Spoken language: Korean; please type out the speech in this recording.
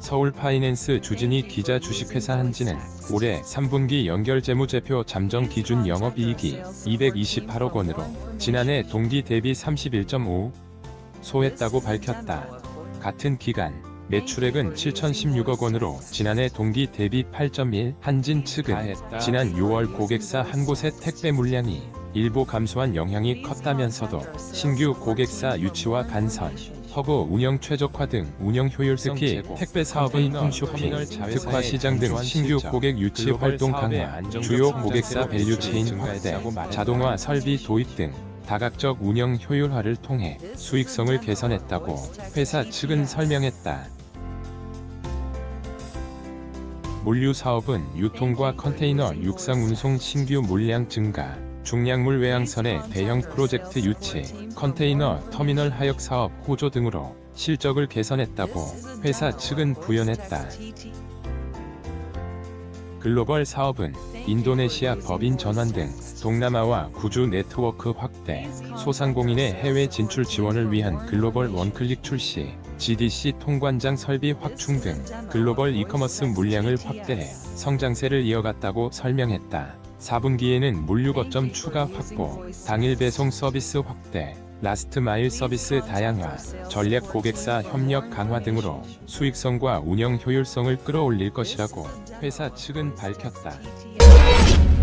서울파이낸스 주진희 기자. 주식회사 한진은 올해 3분기 연결재무제표 잠정 기준 영업이익이 228억 원으로 지난해 동기 대비 31.5% 소했다고 밝혔다. 같은 기간 매출액은 7,016억 원으로 지난해 동기 대비 8.1%. 한진 측은 지난 6월 고객사 한 곳의 택배 물량이 일부 감소한 영향이 컸다면서도 신규 고객사 유치와 간선, 허브 운영 최적화 등 운영 효율성, 특히 택배 사업의 홈쇼핑, 특화 시장 등 신규 고객 유치 활동 강화, 주요 고객사 밸류체인 확대, 자동화 설비 도입 등 다각적 운영 효율화를 통해 수익성을 개선했다고 회사 측은 설명했다. 물류 사업은 유통과 컨테이너 육상 운송 신규 물량 증가, 중량물 외항선의 대형 프로젝트 유치, 컨테이너 터미널 하역 사업 호조 등으로 실적을 개선했다고 회사 측은 부연했다. 글로벌 사업은 인도네시아 법인 전환 등 동남아와 구주 네트워크 확대, 소상공인의 해외 진출 지원을 위한 글로벌 원클릭 출시, GDC 통관장 설비 확충 등 글로벌 이커머스 물량을 확대해 성장세를 이어갔다고 설명했다. 4분기에는 물류 거점 추가 확보, 당일 배송 서비스 확대, 라스트 마일 서비스 다양화, 전략 고객사 협력 강화 등으로 수익성과 운영 효율성을 끌어올릴 것이라고 회사 측은 밝혔다.